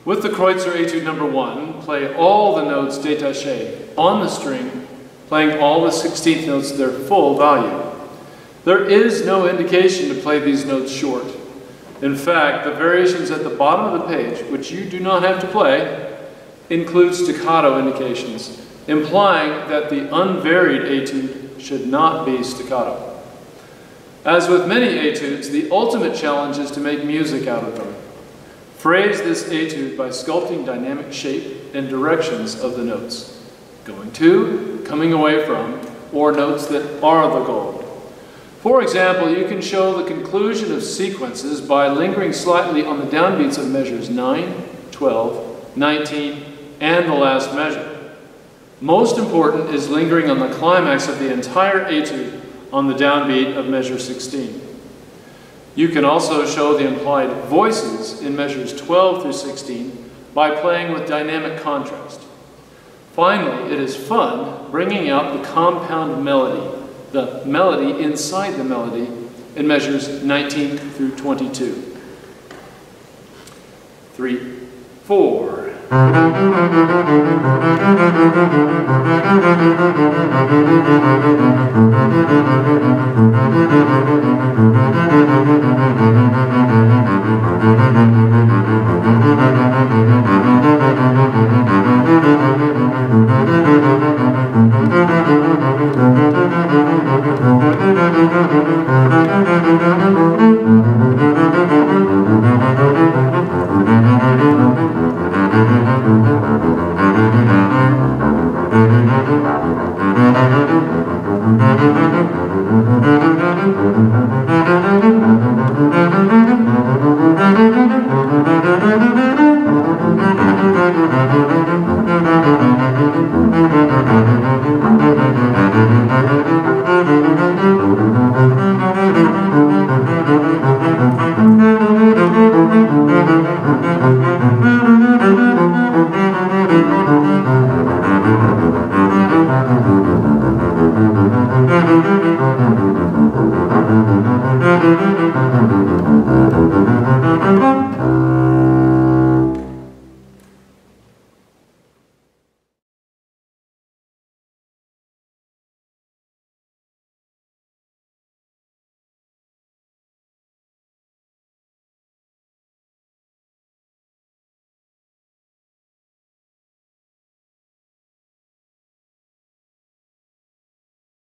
With the Kreutzer Étude No. 1, play all the notes détachés on the string, playing all the 16th notes to their full value. There is no indication to play these notes short. In fact, the variations at the bottom of the page, which you do not have to play, include staccato indications, implying that the unvaried étude should not be staccato. As with many études, the ultimate challenge is to make music out of them. Phrase this étude by sculpting dynamic shape and directions of the notes, going to, coming away from, or notes that are the goal. For example, you can show the conclusion of sequences by lingering slightly on the downbeats of measures 9, 12, 19, and the last measure. Most important is lingering on the climax of the entire étude on the downbeat of measure 16. You can also show the implied voices in measures 12 through 16 by playing with dynamic contrast. Finally, it is fun bringing out the compound melody, the melody inside the melody, in measures 19 through 22. 3, 4.